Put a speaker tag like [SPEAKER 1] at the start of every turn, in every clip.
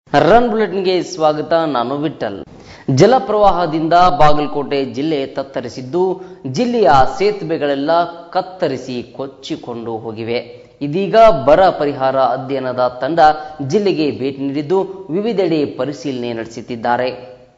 [SPEAKER 1] Run ಬುಲೆಟಿನ್ಗೆ ಸ್ವಾಗತ. ನಾನು ವಿಠಲ್. ಜಲಪ್ರವಾಹದಿಂದ ಬಾಗಲಕೋಟೆ ಜಿಲ್ಲೆ ತತ್ತರಿಸಿದ್ದು, ಜಿಲ್ಲೆಯ ಸೇತುವೆಗಳೆಲ್ಲ ಕತ್ತರಿಸಿ ಕೊಚ್ಚಿಕೊಂಡು ಹೋಗಿವೆ. ಇದೀಗ ಬರ ಪರಿಹಾರ ಅಧ್ಯಯನದ ತಂಡ ಜಿಲ್ಲೆಗೆ ಭೇಟಿ ನೀಡಿದ್ದು ವಿವಿಧೆಡೆ ಪರಿಶೀಲನೆ ನಡೆಸುತ್ತಿದ್ದಾರೆ.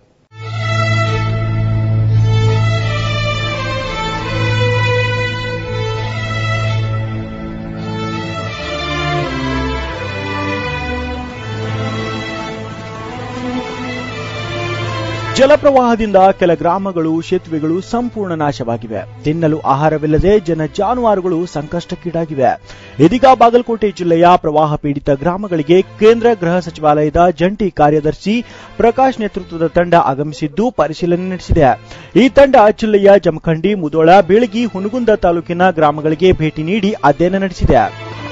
[SPEAKER 2] ಜಲಪ್ರವಾಹದಿಂದ ಕೆಲ ಗ್ರಾಮಗಳು, ಸೇತುವೆಗಳು ಸಂಪೂರ್ಣ ನಾಶವಾಗಿವೆ. ತಿನ್ನಲು ಆಹಾರವಿಲ್ಲದೆ ಜನ ಜಾನುವಾರುಗಳು ಸಂಕಷ್ಟಕ್ಕೀಡಾಗಿವೆ. ಇದೀಗ ಬಾಗಲಕೋಟೆ ಜಿಲ್ಲೆಯ ಪ್ರವಾಹ ಪೀಡಿತ ಗ್ರಾಮಗಳಿಗೆ ಕೇಂದ್ರ ಗೃಹ ಸಚಿವಾಲಯದ ಜಂಟಿ ಕಾರ್ಯದರ್ಶಿ ಪ್ರಕಾಶ್ ನೇತೃತ್ವದ ತಂಡ ಆಗಮಿಸಿದ್ದು ಪರಿಶೀಲನೆ ನಡೆಸಿದೆ. ಈ ತಂಡ ಜಿಲ್ಲೆಯ ಜಮಖಂಡಿ, ಮುಧೋಳ, ಬೀಳಗಿ, ಹುನಗುಂದ ತಾಲೂಕಿನ ಗ್ರಾಮಗಳಿಗೆ ಭೇಟಿ ನೀಡಿ ಅಧ್ಯಯನ ನಡೆಸಿದೆ.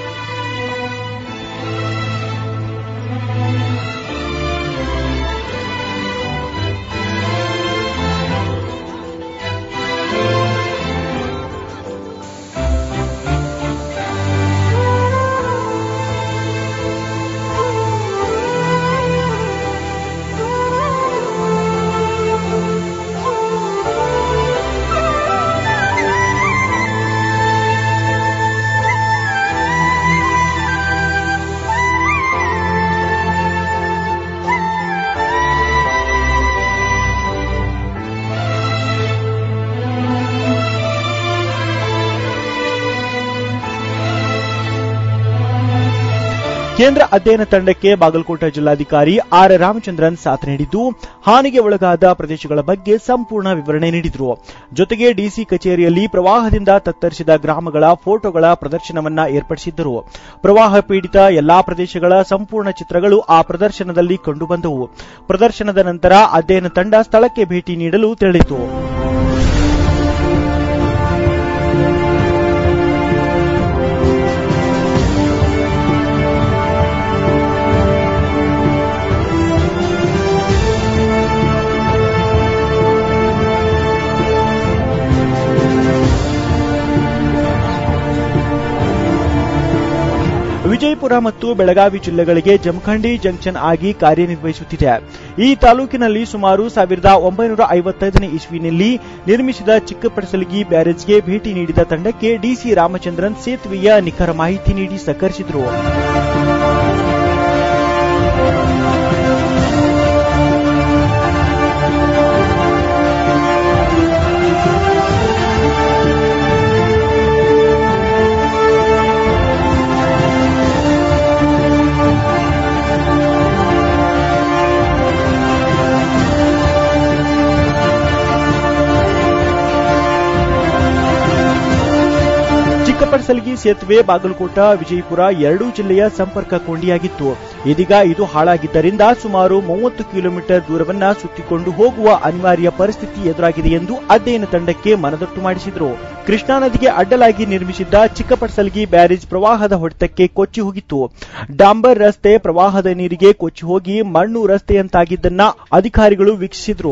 [SPEAKER 2] ಕೇಂದ್ರ ಅಧ್ಯಯನ ತಂಡಕ್ಕೆ ಬಾಗಲಕೋಟೆ ಜಿಲ್ಲಾಧಿಕಾರಿ ಆರ್ ರಾಮಚಂದ್ರನ್ ಸಾಥ್ ನೀಡಿದ್ದು, ಹಾನಿಗೆ ಒಳಗಾದ ಪ್ರದೇಶಗಳ ಬಗ್ಗೆ ಸಂಪೂರ್ಣ ವಿವರಣೆ ನೀಡಿದರು. ಜೊತೆಗೆ ಡಿಸಿ ಕಚೇರಿಯಲ್ಲಿ ಪ್ರವಾಹದಿಂದ ತತ್ತರಿಸಿದ ಗ್ರಾಮಗಳ ಫೋಟೋಗಳ ಪ್ರದರ್ಶನವನ್ನ ಏರ್ಪಡಿಸಿದ್ದರು. ಪ್ರವಾಹ ಪೀಡಿತ ಎಲ್ಲಾ ಪ್ರದೇಶಗಳ ಸಂಪೂರ್ಣ ಚಿತ್ರಗಳು ಆ ಪ್ರದರ್ಶನದಲ್ಲಿ ಕಂಡುಬಂದವು. ಪ್ರದರ್ಶನದ ನಂತರ ಅಧ್ಯಯನ ತಂಡ ಸ್ಥಳಕ್ಕೆ ಭೇಟಿ ನೀಡಲು ತೆರಳಿತು. ವಿಜಯಪುರ ಮತ್ತು ಬೆಳಗಾವಿ ಜಿಲ್ಲೆಗಳಿಗೆ ಜಮಖಂಡಿ ಜಂಕ್ಷನ್ ಆಗಿ ಕಾರ್ಯನಿರ್ವಹಿಸುತ್ತಿದೆ. ಈ ತಾಲೂಕಿನಲ್ಲಿ ಸುಮಾರು 1955ನೇ ಇಸ್ವಿನಲ್ಲಿ ನಿರ್ಮಿಸಿದ ಚಿಕ್ಕಪಡಸಲಗಿ ಬ್ಯಾರೇಜ್ಗೆ ಭೇಟಿ ನೀಡಿದ ತಂಡಕ್ಕೆ ಡಿಸಿ ರಾಮಚಂದ್ರನ್ ಸೇತುವೆಯ ನಿಖರ ಮಾಹಿತಿ ನೀಡಿ ಸಹಕರಿಸಿದರು. ಚಿಕ್ಕಪಡಸಲಗಿ ಸೇತುವೆ ಬಾಗಲಕೋಟ, ವಿಜಯಪುರ ಎರಡೂ ಜಿಲ್ಲೆಯ ಸಂಪರ್ಕ ಕೊಂಡಿಯಾಗಿತ್ತು. ಇದೀಗ ಇದು ಹಾಳಾಗಿದ್ದರಿಂದ ಸುಮಾರು 30 ಕಿಲೋಮೀಟರ್ ದೂರವನ್ನ ಸುತ್ತಿಕೊಂಡು ಹೋಗುವ ಅನಿವಾರ್ಯ ಪರಿಸ್ಥಿತಿ ಎದುರಾಗಿದೆ ಎಂದು ಅಧ್ಯಯನ ತಂಡಕ್ಕೆ ಮನದಟ್ಟು ಮಾಡಿಸಿದರು. ಕೃಷ್ಣಾ ನದಿಗೆ ಅಡ್ಡಲಾಗಿ ನಿರ್ಮಿಸಿದ್ದ ಚಿಕ್ಕಪಡಸಲಗಿ ಬ್ಯಾರೇಜ್ ಪ್ರವಾಹದ ಹೊಡೆತಕ್ಕೆ ಕೊಚ್ಚಿ ಹೋಗಿತ್ತು. ಡಾಂಬರ್ ರಸ್ತೆ ಪ್ರವಾಹದ ನೀರಿಗೆ ಕೊಚ್ಚಿ ಹೋಗಿ ಮಣ್ಣು ರಸ್ತೆಯಂತಾಗಿದ್ದನ್ನ ಅಧಿಕಾರಿಗಳು ವೀಕ್ಷಿಸಿದರು.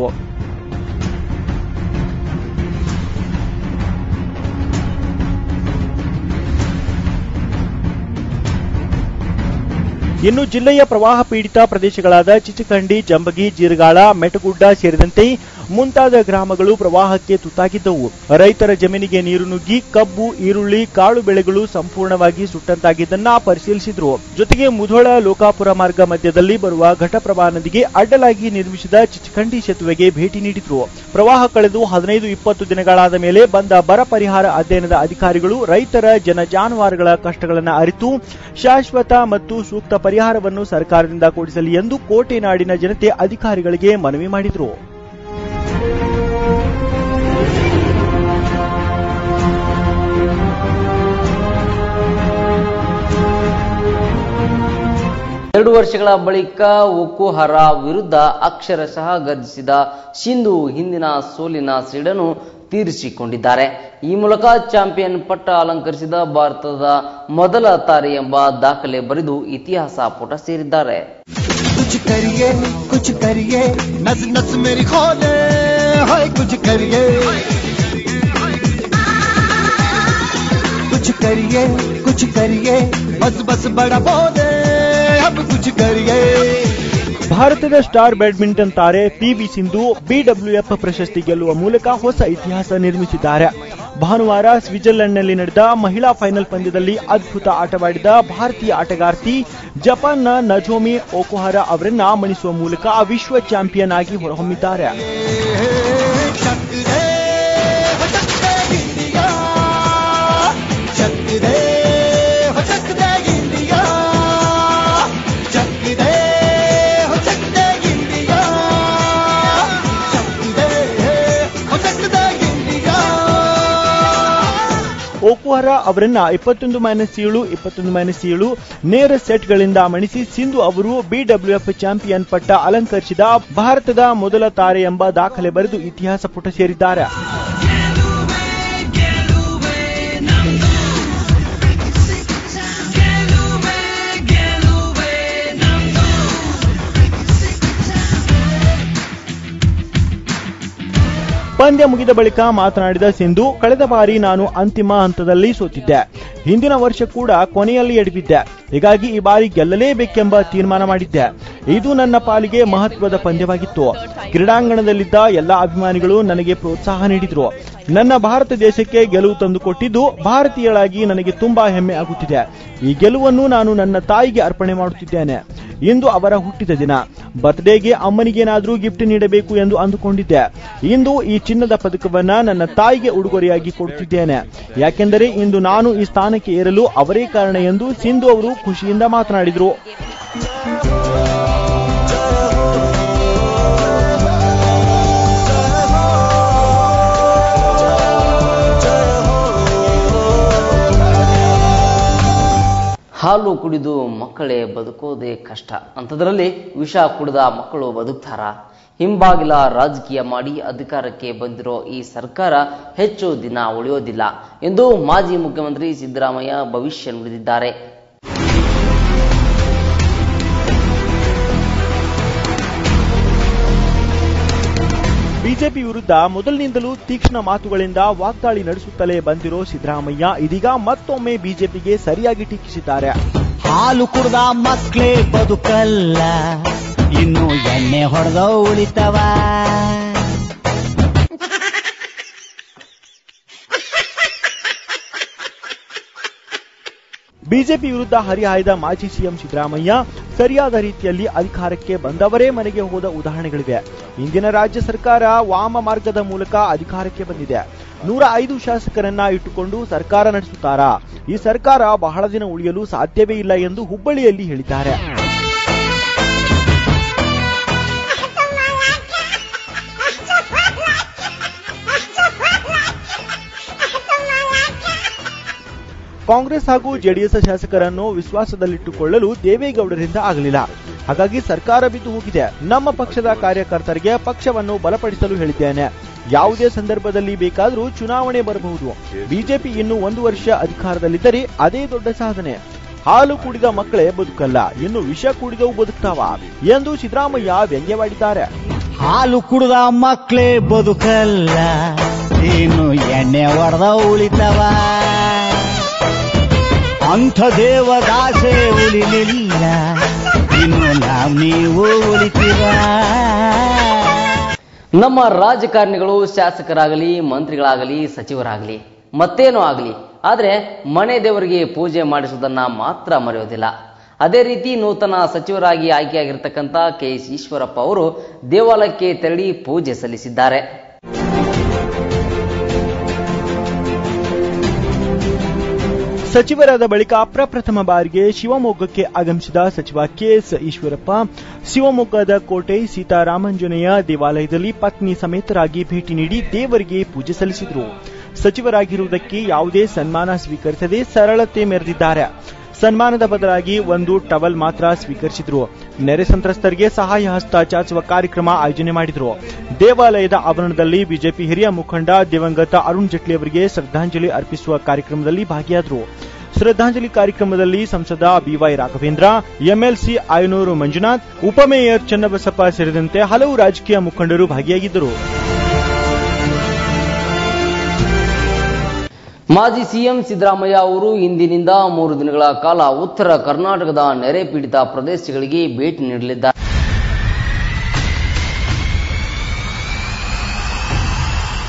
[SPEAKER 2] ಇನ್ನು ಜಿಲ್ಲೆಯ ಪ್ರವಾಹ ಪೀಡಿತ ಪ್ರದೇಶಗಳಾದ ಚಿಚಕಂಡಿ, ಜಂಬಗಿ, ಜೀರಗಾಳ, ಮೆಟಗುಡ್ಡ ಸೇರಿದಂತೆ ಮುಂತಾದ ಗ್ರಾಮಗಳು ಪ್ರವಾಹಕ್ಕೆ ತುತ್ತಾಗಿದ್ದವು. ರೈತರ ಜಮೀನಿಗೆ ನೀರು ನುಗ್ಗಿ ಕಬ್ಬು, ಈರುಳ್ಳಿ, ಕಾಳು ಬೆಳೆಗಳು ಸಂಪೂರ್ಣವಾಗಿ ಸುಟ್ಟಂತಾಗಿದ್ದನ್ನ ಪರಿಶೀಲಿಸಿದ್ರು. ಜೊತೆಗೆ ಮುಧೋಳ ಲೋಕಾಪುರ ಮಾರ್ಗ ಮಧ್ಯದಲ್ಲಿ ಬರುವ ಘಟಪ್ರಭಾ ನದಿಗೆ ಅಡ್ಡಲಾಗಿ ನಿರ್ಮಿಸಿದ ಚಿಚಕಂಡಿ ಸೇತುವೆಗೆ ಭೇಟಿ ನೀಡಿದ್ರು. ಪ್ರವಾಹ ಕಳೆದು 15-20 ದಿನಗಳಾದ ಮೇಲೆ ಬಂದ ಬರ ಪರಿಹಾರ ಅಧ್ಯಯನದ ಅಧಿಕಾರಿಗಳು ರೈತರ ಜನ ಜಾನುವಾರುಗಳ ಕಷ್ಟಗಳನ್ನು ಅರಿತು ಶಾಶ್ವತ ಮತ್ತು ಸೂಕ್ತ ಪರಿಹಾರವನ್ನು ಸರ್ಕಾರದಿಂದ ಕೊಡಿಸಲಿ ಎಂದು ಕೋಟೆ ನಾಡಿನ ಜನತೆ ಅಧಿಕಾರಿಗಳಿಗೆ ಮನವಿ ಮಾಡಿದರು.
[SPEAKER 1] ಎರಡು ವರ್ಷಗಳ ಬಳಿಕ ಒಕುಹರ ವಿರುದ್ಧ ಅಕ್ಷರಶಃ ಗರ್ಜಿಸಿದ ಸಿಂಧು ಹಿಂದಿನ ಸೋಲಿನ ಸೇಡನ್ನು ತೀರಿಸಿಕೊಂಡಿದ್ದಾರೆ. ಈ ಮೂಲಕ ಚಾಂಪಿಯನ್ ಪಟ್ಟ ಅಲಂಕರಿಸಿದ ಭಾರತದ ಮೊದಲ ತಾರೆ ಎಂಬ ದಾಖಲೆ ಬರೆದು ಇತಿಹಾಸ ಪುಟ ಸೇರಿದ್ದಾರೆ.
[SPEAKER 3] कुछ करिए बस बस बड़ा बोले अब कुछ करिए
[SPEAKER 2] ಭಾರತದ ಸ್ಟಾರ್ ಬ್ಯಾಡ್ಮಿಂಟನ್ ತಾರೆ ಪಿವಿ ಸಿಂಧು ಬಿಡಬ್ಲ್ಯೂಎಫ್ ಪ್ರಶಸ್ತಿ ಗೆಲ್ಲುವ ಮೂಲಕ ಹೊಸ ಇತಿಹಾಸ ನಿರ್ಮಿಸಿದ್ದಾರೆ. ಭಾನುವಾರ ಸ್ವಿಟ್ಜರ್ಲೆಂಡ್ನಲ್ಲಿ ನಡೆದ ಮಹಿಳಾ ಫೈನಲ್ ಪಂದ್ಯದಲ್ಲಿ ಅದ್ಭುತ ಆಟವಾಡಿದ ಭಾರತೀಯ ಆಟಗಾರ್ತಿ ಜಪಾನ್ನ ನಜೋಮಿ ಒಕುಹರಾ ಅವರನ್ನ ಮಣಿಸುವ ಮೂಲಕ ವಿಶ್ವ ಚಾಂಪಿಯನ್ ಆಗಿ ಹೊರಹೊಮ್ಮಿದ್ದಾರೆ. ಒಕುಹರಾ ಅವರನ್ನ 21-7, 21-7 ನೇರ ಸೆಟ್ಗಳಿಂದ ಮಣಿಸಿ ಸಿಂಧು ಅವರು ಬಿಡಬ್ಲ್ಯೂಎಫ್ ಚಾಂಪಿಯನ್ ಪಟ್ಟ ಅಲಂಕರಿಸಿದ ಭಾರತದ ಮೊದಲ ತಾರೆ ಎಂಬ ದಾಖಲೆ ಬರೆದು ಇತಿಹಾಸ ಪುಟ ಸೇರಿದ್ದಾರೆ. ಪಂದ್ಯ ಮುಗಿದ ಬಳಿಕ ಮಾತನಾಡಿದ ಸಿಂಧು, ಕಳೆದ ಬಾರಿ ನಾನು ಅಂತಿಮ ಹಂತದಲ್ಲಿ ಸೋತಿದ್ದೆ. ಹಿಂದಿನ ವರ್ಷ ಕೂಡ ಕೊನೆಯಲ್ಲಿ ಎಡವಿದ್ದೆ. ಹೀಗಾಗಿ ಈ ಬಾರಿ ಗೆಲ್ಲಲೇಬೇಕೆಂಬ ತೀರ್ಮಾನ ಮಾಡಿದ್ದೆ. ಇದು ನನ್ನ ಪಾಲಿಗೆ ಮಹತ್ವದ ಪಂದ್ಯವಾಗಿತ್ತು. ಕ್ರೀಡಾಂಗಣದಲ್ಲಿದ್ದ ಎಲ್ಲ ಅಭಿಮಾನಿಗಳು ನನಗೆ ಪ್ರೋತ್ಸಾಹ ನೀಡಿದ್ರು. ನನ್ನ ಭಾರತ ದೇಶಕ್ಕೆ ಗೆಲುವು ತಂದುಕೊಟ್ಟಿದ್ದು ಭಾರತೀಯಳಾಗಿ ನನಗೆ ತುಂಬಾ ಹೆಮ್ಮೆ ಆಗುತ್ತಿದೆ. ಈ ಗೆಲುವನ್ನು ನಾನು ನನ್ನ ತಾಯಿಗೆ ಅರ್ಪಣೆ ಮಾಡುತ್ತಿದ್ದೇನೆ. ಇಂದು ಅವರ ಹುಟ್ಟಿದ ದಿನ. ಬರ್ತ್ಡೇಗೆ ಅಮ್ಮನಿಗೇನಾದ್ರೂ ಗಿಫ್ಟ್ ನೀಡಬೇಕು ಎಂದು ಅಂದುಕೊಂಡಿದ್ದೆ. ಇಂದು ಈ ಚಿನ್ನದ ಪದಕವನ್ನ ನನ್ನ ತಾಯಿಗೆ ಉಡುಗೊರೆಯಾಗಿ ಕೊಡುತ್ತಿದ್ದೇನೆ. ಯಾಕೆಂದರೆ ಇಂದು ನಾನು ಈ ಸ್ಥಾನಕ್ಕೆ ಏರಲು ಅವರೇ ಕಾರಣ ಎಂದು ಸಿಂಧು ಅವರು ಖುಷಿಯಿಂದ ಮಾತನಾಡಿದರು.
[SPEAKER 1] ಹಾಲು ಕುಡಿದು ಮಕ್ಕಳೇ ಬದುಕೋದೇ ಕಷ್ಟ, ಅಂಥದ್ರಲ್ಲಿ ವಿಷ ಕುಡಿದ ಮಕ್ಕಳು ಬದುಕ್ತಾರ? ಹಿಂಬಾಗಿಲ ರಾಜಕೀಯ ಮಾಡಿ ಅಧಿಕಾರಕ್ಕೆ ಬಂದಿರೋ ಈ ಸರ್ಕಾರ ಹೆಚ್ಚು ದಿನ ಉಳಿಯೋದಿಲ್ಲ ಎಂದು ಮಾಜಿ ಮುಖ್ಯಮಂತ್ರಿ ಸಿದ್ದರಾಮಯ್ಯ ಭವಿಷ್ಯ ನುಡಿದಿದ್ದಾರೆ.
[SPEAKER 2] ಬಿಜೆಪಿ ವಿರುದ್ಧ ಮೊದಲಿನಿಂದಲೂ ತೀಕ್ಷ್ಣ ಮಾತುಗಳಿಂದ ವಾಗ್ದಾಳಿ ನಡೆಸುತ್ತಲೇ ಬಂದಿರೋ ಸಿದ್ದರಾಮಯ್ಯ ಇದೀಗ ಮತ್ತೊಮ್ಮೆ ಬಿಜೆಪಿಗೆ ಸರಿಯಾಗಿ ಟೀಕಿಸಿದ್ದಾರೆ.
[SPEAKER 3] ಹಾಲು ಕುಡ್ದ ಮಕ್ಕಳೇ ಬದುಕಲ್ಲ, ಇನ್ನು ಎಣ್ಣೆ ಹೊಡೆದ ಉಳಿತವ.
[SPEAKER 2] ಬಿಜೆಪಿ ವಿರುದ್ಧ ಹರಿಹಾಯ್ದ ಮಾಜಿ ಸಿಎಂ ಸಿದ್ದರಾಮಯ್ಯ ಸರಿಯಾದ ರೀತಿಯಲ್ಲಿ ಅಧಿಕಾರಕ್ಕೆ ಬಂದವರೇ ಮನೆಗೆ ಹೋದ ಉದಾಹರಣೆಗಳಿವೆ. ಇಂದಿನ ರಾಜ್ಯ ಸರ್ಕಾರ ವಾಮ ಮಾರ್ಗದ ಮೂಲಕ ಅಧಿಕಾರಕ್ಕೆ ಬಂದಿದೆ. 105 ಶಾಸಕರನ್ನ ಇಟ್ಟುಕೊಂಡು ಸರ್ಕಾರ ನಡೆಸುತ್ತಾರಾ? ಈ ಸರ್ಕಾರ ಬಹಳ ದಿನ ಉಳಿಯಲು ಸಾಧ್ಯವೇ ಇಲ್ಲ ಎಂದು ಹುಬ್ಬಳ್ಳಿಯಲ್ಲಿ ಹೇಳಿದ್ದಾರೆ. ಕಾಂಗ್ರೆಸ್ ಹಾಗೂ ಜೆಡಿಎಸ್ ಶಾಸಕರನ್ನು ವಿಶ್ವಾಸದಲ್ಲಿಟ್ಟುಕೊಳ್ಳಲು ದೇವೇಗೌಡರಿಂದ ಆಗಲಿಲ್ಲ. ಹಾಗಾಗಿ ಸರ್ಕಾರ ಬಿದ್ದು ಹೋಗಿದೆ. ನಮ್ಮ ಪಕ್ಷದ ಕಾರ್ಯಕರ್ತರಿಗೆ ಪಕ್ಷವನ್ನು ಬಲಪಡಿಸಲು ಹೇಳಿದ್ದೇನೆ. ಯಾವುದೇ ಸಂದರ್ಭದಲ್ಲಿ ಬೇಕಾದರೂ ಚುನಾವಣೆ ಬರಬಹುದು. ಬಿಜೆಪಿ ಇನ್ನು 1 ವರ್ಷ ಅಧಿಕಾರದಲ್ಲಿದ್ದರೆ ಅದೇ ದೊಡ್ಡ ಸಾಧನೆ. ಹಾಲು ಕುಡಿದ ಮಕ್ಕಳೇ ಬದುಕಲ್ಲ, ಇನ್ನು ವಿಷ ಕುಡಿದವು ಬದುಕ್ತಾವ ಎಂದು ಸಿದ್ದರಾಮಯ್ಯ ವ್ಯಂಗ್ಯವಾಡಿದ್ದಾರೆ.
[SPEAKER 3] ಹಾಲು ಕುಡ್ದ ಮಕ್ಕಳೇ ಬದುಕಲ್ಲ, ಇನ್ನು ಎಣ್ಣೆ ಹೊಡೆದ ಉಳಿತವ. ಅಂಥ ದೇವದಾಸೆ ಉಳಿಲಿಲ್ಲ, ಇನ್ನು ನೀವು ಉಳಿತೀರ.
[SPEAKER 1] ನಮ್ಮ ರಾಜಕಾರಣಿಗಳು ಶಾಸಕರಾಗಲಿ, ಮಂತ್ರಿಗಳಾಗಲಿ, ಸಚಿವರಾಗಲಿ, ಮತ್ತೇನೋ ಆಗಲಿ, ಆದರೆ ಮನೆ ದೇವರಿಗೆ ಪೂಜೆ ಮಾಡಿಸುವುದನ್ನ ಮಾತ್ರ ಮರೆಯೋದಿಲ್ಲ. ಅದೇ ರೀತಿ ನೂತನ ಸಚಿವರಾಗಿ ಆಯ್ಕೆಯಾಗಿರ್ತಕ್ಕಂಥ ಕೆಎಸ್ ಈಶ್ವರಪ್ಪ ಅವರು ದೇವಾಲಯಕ್ಕೆ ತೆರಳಿ ಪೂಜೆ ಸಲ್ಲಿಸಿದ್ದಾರೆ.
[SPEAKER 2] ಸಚಿವರಾದ ಬಳಿಕ ಪ್ರಪ್ರಥಮ ಬಾರಿಗೆ ಶಿವಮೊಗ್ಗಕ್ಕೆ ಆಗಮಿಸಿದ ಸಚಿವ ಕೆಎಸ್ ಈಶ್ವರಪ್ಪ ಶಿವಮೊಗ್ಗದ ಕೋಟೆ ಸೀತಾರಾಮಾಂಜನೇಯ ದೇವಾಲಯದಲ್ಲಿ ಪತ್ನಿ ಸಮೇತರಾಗಿ ಭೇಟಿ ನೀಡಿ ದೇವರಿಗೆ ಪೂಜೆ ಸಲ್ಲಿಸಿದರು. ಸಚಿವರಾಗಿರುವುದಕ್ಕೆ ಯಾವುದೇ ಸನ್ಮಾನ ಸ್ವೀಕರಿಸದೆ ಸರಳತೆ ಮೆರೆದಿದ್ದಾರೆ. ಸನ್ಮಾನದ ಬದಲಾಗಿ ಒಂದು ಟವಲ್ ಮಾತ್ರ ಸ್ವೀಕರಿಸಿದ್ರು. ನೆರೆ ಸಂತ್ರಸ್ತರಿಗೆ ಸಹಾಯ ಹಸ್ತ ಚಾಚುವ ಕಾರ್ಯಕ್ರಮ ಆಯೋಜನೆ ಮಾಡಿದ್ರು. ದೇವಾಲಯದ ಆವರಣದಲ್ಲಿ ಬಿಜೆಪಿ ಹಿರಿಯ ಮುಖಂಡ ದಿವಂಗತ ಅರುಣ್ ಜೇಟ್ಲಿ ಅವರಿಗೆ ಶ್ರದ್ಧಾಂಜಲಿ ಅರ್ಪಿಸುವ ಕಾರ್ಯಕ್ರಮದಲ್ಲಿ ಭಾಗಿಯಾದರು. ಶ್ರದ್ಧಾಂಜಲಿ ಕಾರ್ಯಕ್ರಮದಲ್ಲಿ ಸಂಸದ ಬಿವೈ ರಾಘವೇಂದ್ರ, ಎಂಎಲ್ಸಿ ಆಯನೂರು ಮಂಜುನಾಥ್, ಉಪಮೇಯರ್ ಚನ್ನಬಸಪ್ಪ ಸೇರಿದಂತೆ ಹಲವು ರಾಜಕೀಯ ಮುಖಂಡರು ಭಾಗಿಯಾಗಿದ್ದರು.
[SPEAKER 1] ಮಾಜಿ ಸಿಎಂ ಸಿದ್ದರಾಮಯ್ಯ ಅವರು ಇಂದಿನಿಂದ 3 ದಿನಗಳ ಕಾಲ ಉತ್ತರ ಕರ್ನಾಟಕದ ನೆರೆ ಪೀಡಿತ ಪ್ರದೇಶಗಳಿಗೆ ಭೇಟಿ ನೀಡಲಿದ್ದಾರೆ.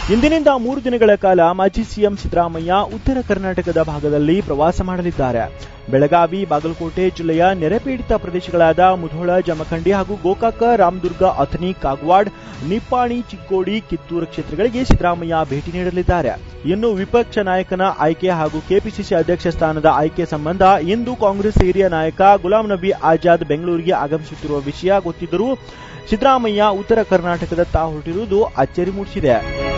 [SPEAKER 2] ಇಂದಿನಿಂದ 3 ದಿನಗಳ ಕಾಲ ಮಾಜಿ ಸಿಎಂ ಸಿದ್ದರಾಮಯ್ಯ ಉತ್ತರ ಕರ್ನಾಟಕದ ಭಾಗದಲ್ಲಿ ಪ್ರವಾಸ ಮಾಡಲಿದ್ದಾರೆ. ಬೆಳಗಾವಿ, ಬಾಗಲಕೋಟೆ ಜಿಲ್ಲೆಯ ನೆರೆಪೀಡಿತ ಪ್ರದೇಶಗಳಾದ ಮುಧೋಳ, ಜಮಖಂಡಿ ಹಾಗೂ ಗೋಕಾಕ, ರಾಮದುರ್ಗ, ಅಥಣಿ, ಕಾಗವಾಡ್, ನಿಪ್ಪಾಣಿ, ಚಿಕ್ಕೋಡಿ, ಕಿತ್ತೂರು ಕ್ಷೇತ್ರಗಳಿಗೆ ಸಿದ್ದರಾಮಯ್ಯ ಭೇಟಿ ನೀಡಲಿದ್ದಾರೆ. ಇನ್ನು ವಿಪಕ್ಷ ನಾಯಕನ ಆಯ್ಕೆ ಹಾಗೂ ಕೆಪಿಸಿಸಿ ಅಧ್ಯಕ್ಷ ಸ್ಥಾನದ ಆಯ್ಕೆ ಸಂಬಂಧ ಇಂದು ಕಾಂಗ್ರೆಸ್ ಹಿರಿಯ ನಾಯಕ ಗುಲಾಂ ನಬಿ ಆಜಾದ್ ಬೆಂಗಳೂರಿಗೆ ಆಗಮಿಸುತ್ತಿರುವ ವಿಷಯ ಗೊತ್ತಿದ್ದರೂ ಸಿದ್ದರಾಮಯ್ಯ ಉತ್ತರ ಕರ್ನಾಟಕದತ್ತ ಹೊರಟಿರುವುದು ಅಚ್ಚರಿ ಮೂಡಿಸಿದೆ.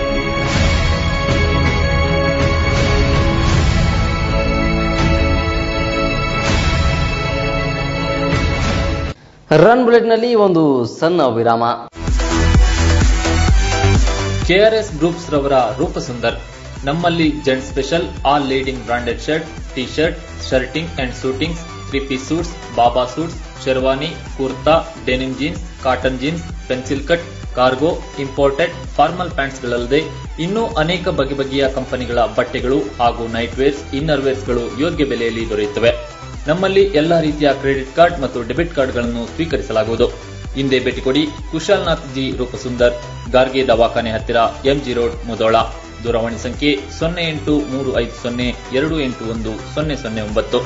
[SPEAKER 1] ರನ್ ಬುಲೆಟ್ನಲ್ಲಿ ಒಂದು ಸಣ್ಣ ವಿರಾಮ.
[SPEAKER 4] ಕೆಆರ್ಎಸ್ ಗ್ರೂಪ್ಸ್ ರವರ ರೂಪಸುಂದರ್. ನಮ್ಮಲ್ಲಿ gent special, all leading branded shirt, T shirt, shirting and suitings, 3-piece suits, ಬಾಬಾ suits, sherwani, kurta, denim jeans, cotton jeans, pencil cut, cargo, imported, formal ಪ್ಯಾಂಟ್ಸ್ಗಳಲ್ಲದೆ ಇನ್ನೂ ಅನೇಕ ಬಗೆಬಗೆಯ ಕಂಪನಿಗಳ ಬಟ್ಟೆಗಳು ಹಾಗೂ ನೈಟ್ ವೇರ್ಸ್, ಇನ್ನರ್ ವೇರ್ಸ್ಗಳು ಯೋಗ್ಯ ಬೆಲೆಯಲ್ಲಿ ದೊರೆಯುತ್ತವೆ. ನಮ್ಮಲ್ಲಿ ಎಲ್ಲಾ ರೀತಿಯ ಕ್ರೆಡಿಟ್ ಕಾರ್ಡ್ ಮತ್ತು ಡೆಬಿಟ್ ಕಾರ್ಡ್ಗಳನ್ನು ಸ್ವೀಕರಿಸಲಾಗುವುದು. ಹಿಂದೆ ಭೇಟಿ ಕೊಡಿ. ಕುಶಾಲ್ನಾಥ್ ಜಿ ರೂಪಸುಂದರ್, ಗಾರ್ಗೆ ದವಾಖಾನೆ ಹತ್ತಿರ, ಎಂಜಿ ರೋಡ್, ಮುಧೋಳ. ದೂರವಾಣಿ ಸಂಖ್ಯೆ 083502810009.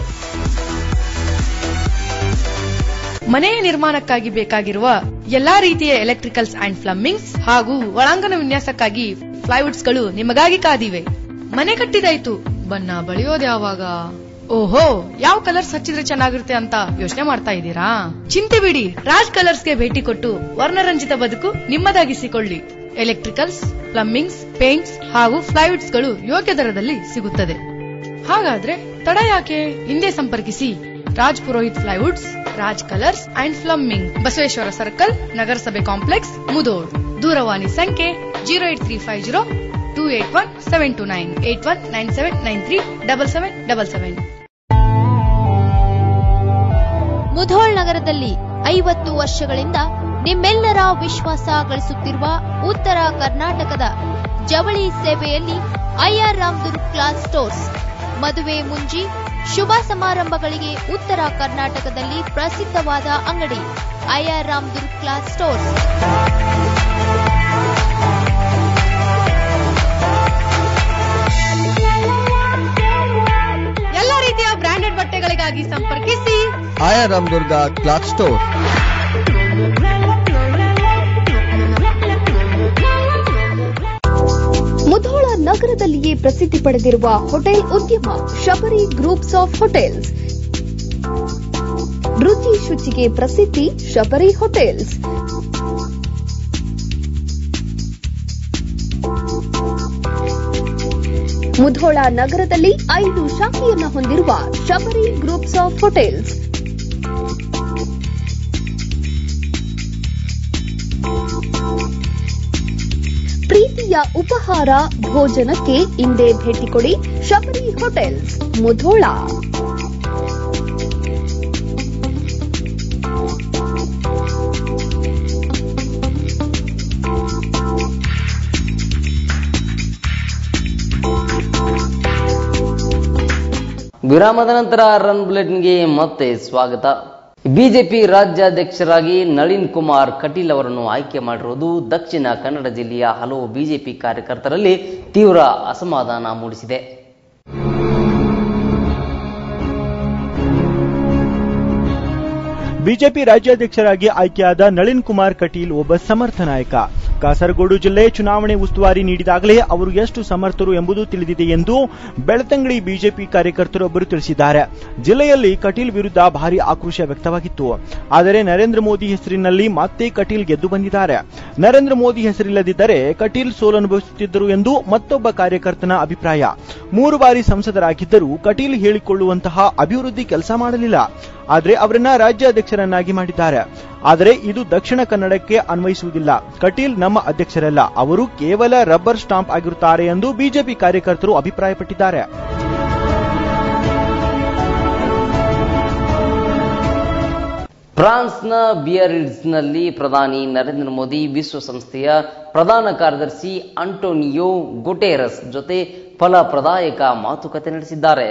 [SPEAKER 5] ಮನೆಯ ನಿರ್ಮಾಣಕ್ಕಾಗಿ ಬೇಕಾಗಿರುವ ಎಲ್ಲಾ ರೀತಿಯ ಎಲೆಕ್ಟ್ರಿಕಲ್ಸ್ ಅಂಡ್ ಪ್ಲಂಬಿಂಗ್ಸ್ ಹಾಗೂ ಒಳಾಂಗಣ ವಿನ್ಯಾಸಕ್ಕಾಗಿ ಪ್ಲೈವುಡ್ಸ್ಗಳು ನಿಮಗಾಗಿ ಕಾದಿವೆ. ಮನೆ ಕಟ್ಟಿದಾಯ್ತು, ಬಣ್ಣ ಬಳಿಯೋದು ಯಾವಾಗ? ಓಹೋ, ಯಾವ ಕಲರ್ಸ್ ಹಚ್ಚಿದ್ರೆ ಚೆನ್ನಾಗಿರುತ್ತೆ ಅಂತ ಯೋಚನೆ ಮಾಡ್ತಾ ಇದ್ದೀರಾ? ಚಿಂತೆ ಬಿಡಿ, ರಾಜ್ ಕಲರ್ಸ್ಗೆ ಭೇಟಿ ಕೊಟ್ಟು ವರ್ಣರಂಜಿತ ಬದುಕು ನಿಮ್ಮದಾಗಿಸಿಕೊಳ್ಳಿ. ಎಲೆಕ್ಟ್ರಿಕಲ್ಸ್, ಪ್ಲಂಬಿಂಗ್ಸ್, ಪೇಂಟ್ಸ್ ಹಾಗೂ ಪ್ಲೈವುಡ್ಸ್ಗಳು ಯೋಗ್ಯ ದರದಲ್ಲಿ ಸಿಗುತ್ತದೆ. ಹಾಗಾದ್ರೆ ತಡ ಯಾಕೆ? ಹಿಂದೆ ಸಂಪರ್ಕಿಸಿ Raj Purohit plywoods, Raj colours and plumbing, Basaveshwara circle, ನಗರಸಭೆ ಕಾಂಪ್ಲೆಕ್ಸ್, ಮುಧೋಳ್. ದೂರವಾಣಿ ಸಂಖ್ಯೆ 08350281729 8197937777.
[SPEAKER 6] ಮುಧೋಳ್ ನಗರದಲ್ಲಿ 50 ವರ್ಷಗಳಿಂದ ನಿಮ್ಮೆಲ್ಲರ ವಿಶ್ವಾಸ ಗಳಿಸುತ್ತಿರುವ ಉತ್ತರ ಕರ್ನಾಟಕದ ಜವಳಿ ಸೇವೆಯಲ್ಲಿ ಐಆರ್ ರಾಮದುರ್ಗ್ ಕ್ಲಾತ್ ಸ್ಟೋರ್ಸ್. ಮದುವೆ ಮುಂಜಿ ಶುಭ ಸಮಾರಂಭಗಳಿಗೆ ಉತ್ತರ ಕರ್ನಾಟಕದಲ್ಲಿ ಪ್ರಸಿದ್ಧವಾದ ಅಂಗಡಿ ಐಆರ್ ರಾಮದುರ್ಗ್ ಕ್ಲಾತ್ ಸ್ಟೋರ್ಸ್.
[SPEAKER 5] ಎಲ್ಲ ರೀತಿಯ ಬ್ರಾಂಡೆಡ್ ಬಟ್ಟೆಗಳಿಗಾಗಿ ಸಂಪರ್ಕಿಸಿ
[SPEAKER 7] I R Ramdurg cloth store.
[SPEAKER 8] Mudhol ನಗರದಲ್ಲಿಯೇ ಪ್ರಸಿದ್ಧಿ ಪಡೆದಿರುವ ಹೋಟೆಲ್ ಉದ್ಯಮ ಶಬರಿ ಗ್ರೂಪ್ಸ್ ಆಫ್ ಹೋಟೆಲ್ಸ್. ರುಚಿ ಶುಚಿಗೆ ಪ್ರಸಿದ್ಧಿ ಶಬರಿ ಹೋಟೆಲ್ಸ್. ಮುಧೋಳ ನಗರದಲ್ಲಿ 5 ಶಾಖೆಯನ್ನು ಹೊಂದಿರುವ ಶಬರಿ ಗ್ರೂಪ್ಸ್ ಆಫ್ ಹೋಟೆಲ್ಸ್. ಪ್ರೀತಿಯ ಉಪಹಾರ ಭೋಜನಕ್ಕೆ ಇಂದೇ ಭೇಟಿ ಕೊಡಿ ಶಬರಿ ಹೋಟೆಲ್ಸ್, ಮುಧೋಳ.
[SPEAKER 1] ವಿರಾಮದ ನಂತರ ರನ್ ಬುಲೆಟ್ನ್ಗೆ ಮತ್ತೆ ಸ್ವಾಗತ. ಬಿಜೆಪಿ ರಾಜ್ಯಾಧ್ಯಕ್ಷರಾಗಿ ನಳಿನ್ ಕುಮಾರ್ ಕಟೀಲ್ ಅವರನ್ನು ಆಯ್ಕೆ ಮಾಡಿರುವುದು ದಕ್ಷಿಣ ಕನ್ನಡ ಜಿಲ್ಲೆಯ ಹಲವು ಬಿಜೆಪಿ ಕಾರ್ಯಕರ್ತರಲ್ಲಿ ತೀವ್ರ ಅಸಮಾಧಾನ ಮೂಡಿಸಿದೆ.
[SPEAKER 2] ಬಿಜೆಪಿ ರಾಜ್ಯಾಧ್ಯಕ್ಷರಾಗಿ ಆಯ್ಕೆಯಾದ ನಳಿನ್ ಕುಮಾರ್ ಕಟೀಲ್ ಒಬ್ಬ ಸಮರ್ಥ ನಾಯಕ. ಕಾಸರಗೋಡು ಜಿಲ್ಲೆ ಚುನಾವಣೆ ಉಸ್ತುವಾರಿ ನೀಡಿದಾಗಲೇ ಅವರು ಎಷ್ಟು ಸಮರ್ಥರು ಎಂಬುದು ತಿಳಿದಿದೆ ಎಂದು ಬೆಳ್ತಂಗಡಿ ಬಿಜೆಪಿ ಕಾರ್ಯಕರ್ತರೊಬ್ಬರು ತಿಳಿಸಿದ್ದಾರೆ. ಜಿಲ್ಲೆಯಲ್ಲಿ ಕಟೀಲ್ ವಿರುದ್ಧ ಭಾರಿ ಆಕ್ರೋಶ ವ್ಯಕ್ತವಾಗಿತ್ತು. ಆದರೆ ನರೇಂದ್ರ ಮೋದಿ ಹೆಸರಿನಲ್ಲಿ ಮತ್ತೆ ಕಟೀಲ್ ಗೆದ್ದು ಬಂದಿದ್ದಾರೆ. ನರೇಂದ್ರ ಮೋದಿ ಹೆಸರಿಲ್ಲದಿದ್ದರೆ ಕಟೀಲ್ ಸೋಲನುಭವಿಸುತ್ತಿದ್ದರು ಎಂದು ಮತ್ತೊಬ್ಬ ಕಾರ್ಯಕರ್ತನ ಅಭಿಪ್ರಾಯ. 3 ಬಾರಿ ಸಂಸದರಾಗಿದ್ದರೂ ಕಟೀಲ್ ಹೇಳಿಕೊಳ್ಳುವಂತಹ ಅಭಿವೃದ್ಧಿ ಕೆಲಸ ಮಾಡಲಿಲ್ಲ. ಆದರೆ ಅವರನ್ನ ರಾಜ್ಯಾಧ್ಯಕ್ಷರನ್ನಾಗಿ ಮಾಡಿದ್ದಾರೆ. ಆದರೆ ಇದು ದಕ್ಷಿಣ ಕನ್ನಡಕ್ಕೆ ಅನ್ವಯಿಸುವುದಿಲ್ಲ. ಕಟೀಲ್ ನಮ್ಮ ಅಧ್ಯಕ್ಷರಲ್ಲ, ಅವರು ಕೇವಲ ರಬ್ಬರ್ ಸ್ಟಾಂಪ್ ಆಗಿರುತ್ತಾರೆ ಎಂದು ಬಿಜೆಪಿ ಕಾರ್ಯಕರ್ತರು ಅಭಿಪ್ರಾಯಪಟ್ಟಿದ್ದಾರೆ.
[SPEAKER 1] ಫ್ರಾನ್ಸ್ನ ಬಿಯರಿಟ್ಸ್ನಲ್ಲಿ ಪ್ರಧಾನಿ ನರೇಂದ್ರ ಮೋದಿ ವಿಶ್ವಸಂಸ್ಥೆಯ ಪ್ರಧಾನ ಕಾರ್ಯದರ್ಶಿ ಆಂಟೋನಿಯೋ ಗುಟೆರಸ್ ಜೊತೆ ಫಲಪ್ರದಾಯಕ ಮಾತುಕತೆ ನಡೆಸಿದ್ದಾರೆ.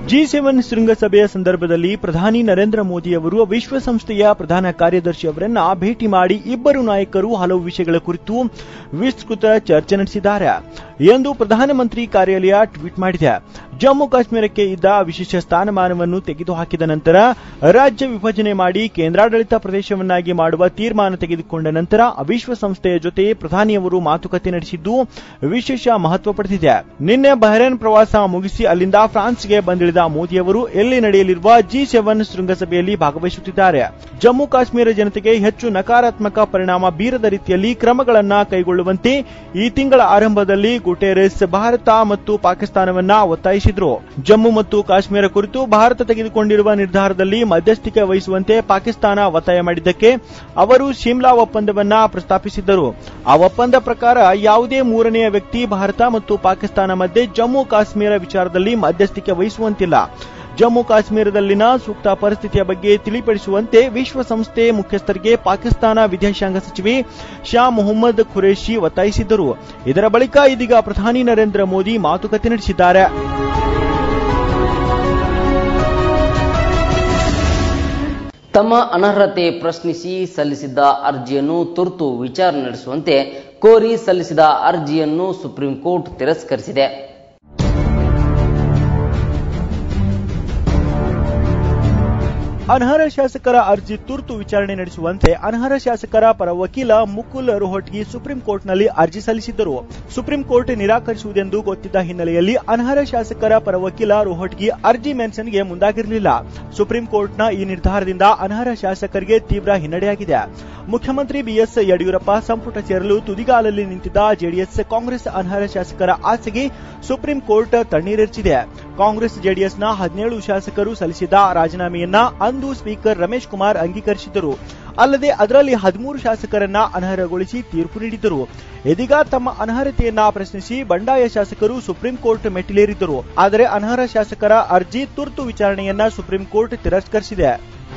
[SPEAKER 2] G7 ಶೃಂಗಸಭೆಯ ಸಂದರ್ಭದಲ್ಲಿ ಪ್ರಧಾನಿ ನರೇಂದ್ರ ಮೋದಿ ಅವರು ವಿಶ್ವಸಂಸ್ಥೆಯ ಪ್ರಧಾನ ಕಾರ್ಯದರ್ಶಿ ಅವರನ್ನ ಭೇಟಿ ಮಾಡಿ ಇಬ್ಬರು ನಾಯಕರು ಹಲವು ವಿಷಯಗಳ ಕುರಿತು ವಿಸ್ತೃತ ಚರ್ಚೆ ನಡೆಸಿದ್ದಾರೆ ಎಂದು ಪ್ರಧಾನಮಂತ್ರಿ ಕಾರ್ಯಾಲಯ ಟ್ವೀಟ್ ಮಾಡಿದೆ. ಜಮ್ಮು ಕಾಶ್ಮೀರಕ್ಕೆ ಇದ್ದ ವಿಶೇಷ ಸ್ಥಾನಮಾನವನ್ನು ತೆಗೆದುಹಾಕಿದ ನಂತರ ರಾಜ್ಯ ವಿಭಜನೆ ಮಾಡಿ ಕೇಂದ್ರಾಡಳಿತ ಪ್ರದೇಶವನ್ನಾಗಿ ಮಾಡುವ ತೀರ್ಮಾನ ತೆಗೆದುಕೊಂಡ ನಂತರ ವಿಶ್ವಸಂಸ್ಥೆಯ ಜೊತೆ ಪ್ರಧಾನಿಯವರು ಮಾತುಕತೆ ನಡೆಸಿದ್ದು ವಿಶೇಷ ಮಹತ್ವ ಪಡೆದಿದೆ. ನಿನ್ನೆ ಬಹ್ರೇನ್ ಪ್ರವಾಸ ಮುಗಿಸಿ ಅಲ್ಲಿಂದ ಫ್ರಾನ್ಸ್ಗೆ ಬಂದಿಳಿದ ಮೋದಿಯವರು ಎಲ್ಲಿ ನಡೆಯಲಿರುವ G7 ಶೃಂಗಸಭೆಯಲ್ಲಿ ಭಾಗವಹಿಸುತ್ತಿದ್ದಾರೆ. ಜಮ್ಮು ಕಾಶ್ಮೀರ ಜನತೆಗೆ ಹೆಚ್ಚು ನಕಾರಾತ್ಮಕ ಪರಿಣಾಮ ಬೀರದ ರೀತಿಯಲ್ಲಿ ಕ್ರಮಗಳನ್ನು ಕೈಗೊಳ್ಳುವಂತೆ ಈ ತಿಂಗಳ ಆರಂಭದಲ್ಲಿ ಗುಟೆರೆಸ್ ಭಾರತ ಮತ್ತು ಪಾಕಿಸ್ತಾನವನ್ನ ಒತ್ತಾಯಿಸಿದ್ರು. ಜಮ್ಮು ಮತ್ತು ಕಾಶ್ಮೀರ ಕುರಿತು ಭಾರತ ತೆಗೆದುಕೊಂಡಿರುವ ನಿರ್ಧಾರದಲ್ಲಿ ಮಧ್ಯಸ್ಥಿಕೆ ವಹಿಸುವಂತೆ ಪಾಕಿಸ್ತಾನ ಒತ್ತಾಯ ಮಾಡಿದ್ದಕ್ಕೆ ಅವರು ಶಿಮ್ಲಾ ಒಪ್ಪಂದವನ್ನ ಪ್ರಸ್ತಾಪಿಸಿದ್ದರು. ಆ ಒಪ್ಪಂದ ಪ್ರಕಾರ ಯಾವುದೇ ಮೂರನೆಯ ವ್ಯಕ್ತಿ ಭಾರತ ಮತ್ತು ಪಾಕಿಸ್ತಾನ ಮಧ್ಯೆ ಜಮ್ಮು ಕಾಶ್ಮೀರ ವಿಚಾರದಲ್ಲಿ ಮಧ್ಯಸ್ಥಿಕೆ ವಹಿಸುವಂತಿಲ್ಲ. ಜಮ್ಮು ಕಾಶ್ಮೀರದಲ್ಲಿನ ಸೂಕ್ತ ಪರಿಸ್ಥಿತಿಯ ಬಗ್ಗೆ ತಿಳಿಪಡಿಸುವಂತೆ ವಿಶ್ವಸಂಸ್ಥೆ ಮುಖ್ಯಸ್ಥರಿಗೆ ಪಾಕಿಸ್ತಾನ ವಿದೇಶಾಂಗ ಸಚಿವೆ ಶಾ ಮೊಹಮ್ಮದ್ ಖುರೇಶಿ ಒತ್ತಾಯಿಸಿದ್ದರು. ಇದರ ಬಳಿಕ ಇದೀಗ ಪ್ರಧಾನಿ ನರೇಂದ್ರ ಮೋದಿ ಮಾತುಕತೆ ನಡೆಸಿದ್ದಾರೆ.
[SPEAKER 1] ತಮ್ಮ ಅನರ್ಹತೆ ಪ್ರಶ್ನಿಸಿ ಸಲ್ಲಿಸಿದ್ದ ಅರ್ಜಿಯನ್ನು ತುರ್ತು ವಿಚಾರಣೆ ನಡೆಸುವಂತೆ ಕೋರಿ ಸಲ್ಲಿಸಿದ ಅರ್ಜಿಯನ್ನು ಸುಪ್ರೀಂ ಕೋರ್ಟ್ ತಿರಸ್ಕರಿಸಿದೆ.
[SPEAKER 2] ಅನರ್ಹ ಶಾಸಕರ ಅರ್ಜಿ ತುರ್ತು ವಿಚಾರಣೆ ನಡೆಸುವಂತೆ ಅನರ್ಹ ಶಾಸಕರ ಪರ ವಕೀಲ ಮುಕುಲ್ ರೋಹಟ್ಗಿ ಸುಪ್ರೀಂ ಕೋರ್ಟ್ನಲ್ಲಿ ಅರ್ಜಿ ಸಲ್ಲಿಸಿದ್ದರು. ಸುಪ್ರೀಂ ಕೋರ್ಟ್ ನಿರಾಕರಿಸುವುದೆಂದು ಗೊತ್ತಿದ್ದ ಹಿನ್ನೆಲೆಯಲ್ಲಿ ಅನರ್ಹ ಶಾಸಕರ ಪರ ವಕೀಲ ರೋಹಟ್ಗಿ ಅರ್ಜಿ ಮೆನ್ಷನ್ಗೆ ಮುಂದಾಗಿರಲಿಲ್ಲ. ಸುಪ್ರೀಂ ಕೋರ್ಟ್ನ ಈ ನಿರ್ಧಾರದಿಂದ ಅನರ್ಹ ಶಾಸಕರಿಗೆ ತೀವ್ರ ಹಿನ್ನಡೆಯಾಗಿದೆ. ಮುಖ್ಯಮಂತ್ರಿ ಬಿಎಸ್ ಯಡಿಯೂರಪ್ಪ ಸಂಪುಟ ಸೇರಲು ತುದಿಗಾಲಲ್ಲಿ ನಿಂತಿದ್ದ ಜೆಡಿಎಸ್ ಕಾಂಗ್ರೆಸ್ ಅನರ್ಹ ಶಾಸಕರ ಆಸೆಗೆ ಸುಪ್ರೀಂ ಕೋರ್ಟ್ ತಣ್ಣೀರೆರಚಿದೆ. ಕಾಂಗ್ರೆಸ್ ಜೆಡಿಎಸ್ನ 17 ಶಾಸಕರು ಸಲ್ಲಿಸಿದ ರಾಜೀನಾಮೆಯನ್ನ ಅಂದು ಸ್ಪೀಕರ್ ರಮೇಶ್ ಕುಮಾರ್ ಅಂಗೀಕರಿಸಿದರು. ಅಲ್ಲದೆ ಅದರಲ್ಲಿ 13 ಶಾಸಕರನ್ನ ಅನರ್ಹಗೊಳಿಸಿ ತೀರ್ಪು ನೀಡಿದ್ದರು. ಇದೀಗ ತಮ್ಮ ಅನರ್ಹತೆಯನ್ನ ಪ್ರಶ್ನಿಸಿ ಬಂಡಾಯ ಶಾಸಕರು ಸುಪ್ರೀಂ ಕೋರ್ಟ್ ಮೆಟ್ಟಿಲೇರಿದ್ದರು. ಆದರೆ ಅನರ್ಹ ಶಾಸಕರ ಅರ್ಜಿ ತುರ್ತು ವಿಚಾರಣೆಯನ್ನ ಸುಪ್ರೀಂ ಕೋರ್ಟ್ ತಿರಸ್ಕರಿಸಿದೆ.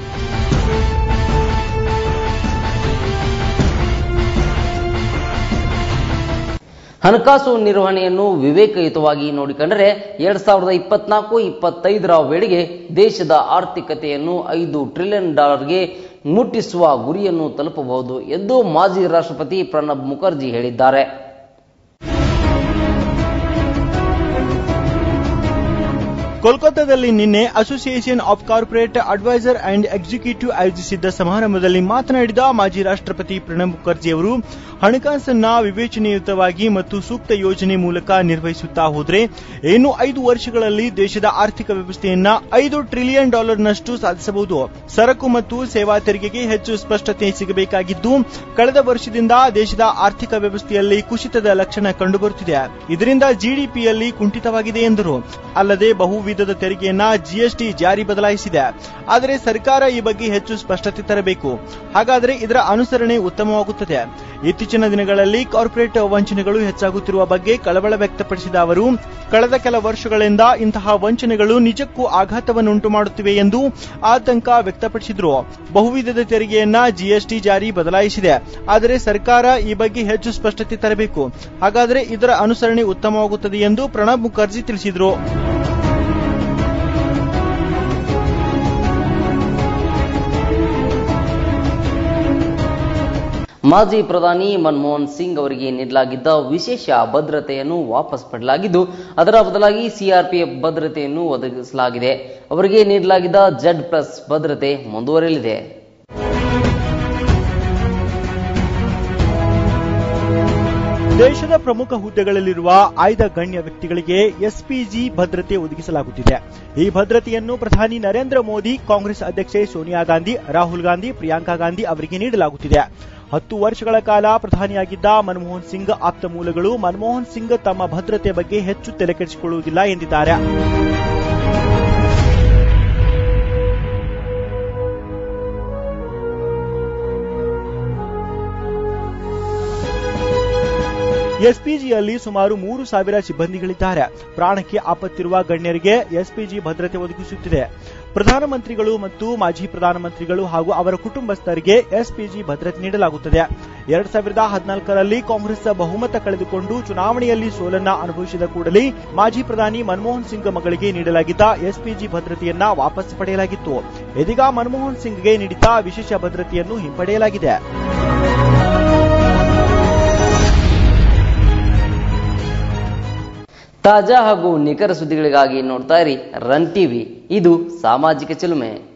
[SPEAKER 1] ಹಣಕಾಸು ನಿರ್ವಹಣೆಯನ್ನು ವಿವೇಕಯುತವಾಗಿ ನೋಡಿಕೊಂಡರೆ 2024-25ರ ವೇಳೆಗೆ ದೇಶದ ಆರ್ಥಿಕತೆಯನ್ನು $5 ಟ್ರಿಲಿಯನ್ ಮುಟ್ಟಿಸುವ ಗುರಿಯನ್ನು ತಲುಪಬಹುದು ಎಂದು ಮಾಜಿ ರಾಷ್ಟ್ರಪತಿ ಪ್ರಣಬ್ ಮುಖರ್ಜಿ ಹೇಳಿದ್ದಾರೆ.
[SPEAKER 2] ಕೋಲ್ಕತ್ತಾದಲ್ಲಿ ನಿನ್ನೆ association of corporate advisor and executive ಆಯೋಜಿಸಿದ್ದ ಸಮಾರಂಭದಲ್ಲಿ ಮಾತನಾಡಿದ ಮಾಜಿ ರಾಷ್ಟ್ರಪತಿ ಪ್ರಣಬ್ ಮುಖರ್ಜಿ ಅವರು ಹಣಕಾಸನ್ನ ವಿವೇಚನೆಯುತವಾಗಿ ಮತ್ತು ಸೂಕ್ತ ಯೋಜನೆ ಮೂಲಕ ನಿರ್ವಹಿಸುತ್ತಾ ಹೋದರೆ ಇನ್ನು 5 ವರ್ಷಗಳಲ್ಲಿ ದೇಶದ ಆರ್ಥಿಕ ವ್ಯವಸ್ಥೆಯನ್ನ $5 ಟ್ರಿಲಿಯನ್ ನಷ್ಟು ಸಾಧಿಸಬಹುದು. ಸರಕು ಮತ್ತು ಸೇವಾ ತೆರಿಗೆಗೆ ಹೆಚ್ಚು ಸ್ಪಷ್ಟತೆ ಸಿಗಬೇಕಾಗಿದ್ದು ಕಳೆದ ವರ್ಷದಿಂದ ದೇಶದ ಆರ್ಥಿಕ ವ್ಯವಸ್ಥೆಯಲ್ಲಿ ಕುಸಿತದ ಲಕ್ಷಣ ಕಂಡುಬರುತ್ತಿದೆ. ಇದರಿಂದ ಜಿಡಿಪಿಯಲ್ಲಿ ಕುಂಠಿತವಾಗಿದೆ ಎಂದರು. ಅಲ್ಲದೆ ಬಹುವಿಧದ ತೆರಿಗೆಯನ್ನ ಜಿಎಸ್ಟಿ ಜಾರಿ ಬದಲಾಯಿಸಿದೆ. ಆದರೆ ಸರ್ಕಾರ ಈ ಬಗ್ಗೆ ಹೆಚ್ಚು ಸ್ಪಷ್ಟತೆ ತರಬೇಕು. ಹಾಗಾದರೆ ಇದರ ಅನುಸರಣೆ ಉತ್ತಮವಾಗುತ್ತದೆ. ಇತ್ತೀಚಿನ ದಿನಗಳಲ್ಲಿ ಕಾರ್ಪೊರೇಟ್ ವಂಚನೆಗಳು ಹೆಚ್ಚಾಗುತ್ತಿರುವ ಬಗ್ಗೆ ಕಳವಳ ವ್ಯಕ್ತಪಡಿಸಿದ ಅವರು ಕಳೆದ ಕೆಲ ವರ್ಷಗಳಿಂದ ಇಂತಹ ವಂಚನೆಗಳು ನಿಜಕ್ಕೂ ಆಘಾತವನ್ನುಂಟು ಮಾಡುತ್ತಿವೆ ಎಂದು ಆತಂಕ ವ್ಯಕ್ತಪಡಿಸಿದರು. ಬಹುವಿಧದ ತೆರಿಗೆಯನ್ನ ಜಿಎಸ್ಟಿ ಜಾರಿ ಬದಲಾಯಿಸಿದೆ. ಆದರೆ ಸರ್ಕಾರ ಈ ಬಗ್ಗೆ ಹೆಚ್ಚು ಸ್ಪಷ್ಟತೆ ತರಬೇಕು. ಹಾಗಾದರೆ ಇದರ ಅನುಸರಣೆ ಉತ್ತಮವಾಗುತ್ತದೆ ಎಂದು ಪ್ರಣಬ್ ಮುಖರ್ಜಿ ತಿಳಿಸಿದರು.
[SPEAKER 1] ಮಾಜಿ ಪ್ರಧಾನಿ ಮನಮೋಹನ್ ಸಿಂಗ್ ಅವರಿಗೆ ನೀಡಲಾಗಿದ್ದ ವಿಶೇಷ ಭದ್ರತೆಯನ್ನು ವಾಪಸ್ ಪಡೆಯಲಾಗಿದ್ದು ಅದರ ಬದಲಾಗಿ ಸಿಆರ್ಪಿಎಫ್ ಭದ್ರತೆಯನ್ನು ಒದಗಿಸಲಾಗಿದೆ. ಅವರಿಗೆ ನೀಡಲಾಗಿದ್ದ Z+ ಭದ್ರತೆ ಮುಂದುವರೆಯಲಿದೆ.
[SPEAKER 2] ದೇಶದ ಪ್ರಮುಖ ಹುದ್ದೆಗಳಲ್ಲಿರುವ ಆಯ್ದ ಗಣ್ಯ ವ್ಯಕ್ತಿಗಳಿಗೆ ಎಸ್ಪಿಜಿ ಭದ್ರತೆ ಒದಗಿಸಲಾಗುತ್ತಿದೆ. ಈ ಭದ್ರತೆಯನ್ನು ಪ್ರಧಾನಿ ನರೇಂದ್ರ ಮೋದಿ, ಕಾಂಗ್ರೆಸ್ ಅಧ್ಯಕ್ಷೆ ಸೋನಿಯಾ ಗಾಂಧಿ, ರಾಹುಲ್ ಗಾಂಧಿ, ಪ್ರಿಯಾಂಕಾ ಗಾಂಧಿ ಅವರಿಗೆ ನೀಡಲಾಗುತ್ತಿದೆ. 10 ವರ್ಷಗಳ ಕಾಲ ಪ್ರಧಾನಿಯಾಗಿದ್ದ ಮನಮೋಹನ್ ಸಿಂಗ್ ಆಪ್ತ ಮೂಲಗಳು ಮನಮೋಹನ್ ಸಿಂಗ್ ತಮ್ಮ ಭದ್ರತೆ ಬಗ್ಗೆ ಹೆಚ್ಚು ತಲೆಕೆಡಿಸಿಕೊಳ್ಳುವುದಿಲ್ಲ ಎಂದಿದ್ದಾರೆ. ಎಸ್ಪಿಜಿಯಲ್ಲಿ ಸುಮಾರು 3,000 ಸಿಬ್ಬಂದಿಗಳಿದ್ದಾರೆ. ಪ್ರಾಣಕ್ಕೆ ಆಪತ್ತಿರುವ ಗಣ್ಯರಿಗೆ ಎಸ್ಪಿಜಿ ಭದ್ರತೆ ಒದಗಿಸುತ್ತಿದೆ. ಪ್ರಧಾನಮಂತ್ರಿಗಳು ಮತ್ತು ಮಾಜಿ ಪ್ರಧಾನಮಂತ್ರಿಗಳು ಹಾಗೂ ಅವರ ಕುಟುಂಬಸ್ಥರಿಗೆ ಎಸ್ಪಿಜಿ ಭದ್ರತೆ ನೀಡಲಾಗುತ್ತದೆ. 2014ರಲ್ಲಿ ಕಾಂಗ್ರೆಸ್ ಬಹುಮತ ಕಳೆದುಕೊಂಡು ಚುನಾವಣೆಯಲ್ಲಿ ಸೋಲನ್ನ ಅನುಭವಿಸಿದ ಕೂಡಲೇ ಮಾಜಿ ಪ್ರಧಾನಿ ಮನಮೋಹನ್ ಸಿಂಗ್ ಮಗಳಿಗೆ ನೀಡಲಾಗಿದ್ದ ಎಸ್ಪಿಜಿ ಭದ್ರತೆಯನ್ನ ವಾಪಸ್ ಪಡೆಯಲಾಗಿತ್ತು. ಇದೀಗ ಮನಮೋಹನ್ ಸಿಂಗ್ಗೆ ನೀಡಿದ್ದ ವಿಶೇಷ ಭದ್ರತೆಯನ್ನು ಹಿಂಪಡೆಯಲಾಗಿದೆ.
[SPEAKER 1] ತಾಜಾ ಹಾಗೂ ನಿಖರ ಸುದ್ದಿಗಳಿಗಾಗಿ ನೋಡ್ತಾ ಇರಿ ರನ್ ಟಿವಿ. ಇದು ಸಾಮಾಜಿಕ ಚಿಲುಮೆ.